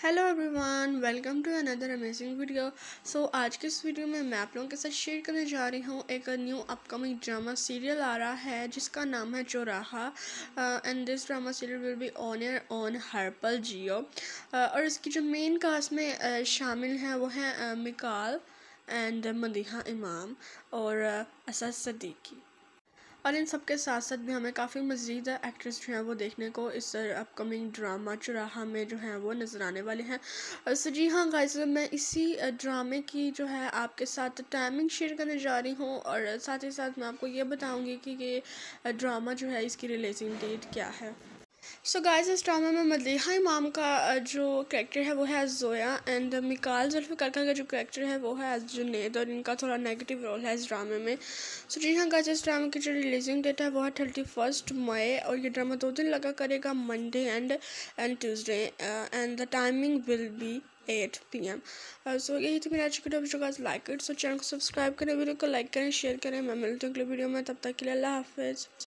Hello everyone, welcome to another amazing video. आज के इस वीडियो में मैं आप लोगों के साथ शेयर करने जा रही हूँ एक न्यू अपकमिंग ड्रामा सीरियल आ रहा है जिसका नाम है Chauraha. And this drama serial will be on air on Har Pal Geo. और इसकी जो मेन कास्ट में शामिल हैं वो हैं मिकाल एंड मदीहा इमाम और असद सदीकी। और इन सब के साथ साथ भी हमें काफ़ी मज़ीद एक्ट्रेस जो हैं वो देखने को इस अपकमिंग ड्रामा चौराहा में जो हैं वो नज़र आने वाले हैं। सो जी हाँ गाइस, मैं इसी ड्रामे की जो है आपके साथ टाइमिंग शेयर करने जा रही हूँ और साथ ही साथ मैं आपको ये बताऊँगी कि ये ड्रामा जो है इसकी रिलीजिंग डेट क्या है। सो गाइस, इस ड्रामा में मदीहा इमाम का जो कैरेक्टर है वो है जोया एंड मिकाल जुल्फ़िकार का जो कैरेक्टर है वो है जुनैद और इनका थोड़ा नेगेटिव रोल है इस ड्रामे में। सो जी हाँ गाइस, इस ड्रामा की जो रिलीजिंग डेट है वो है 31 मई और ये ड्रामा 2 दिन लगा करेगा, Monday and Tuesday and the timing will be 8 PM। So यही थी मेरी आज की video. Guys like it, so channel को सब्सक्राइब करें, वीडियो को लाइक करें, शेयर करें। मैं मिलती हूँ अगले वीडियो में, तब तक के लिए अल्लाह हाफिज़।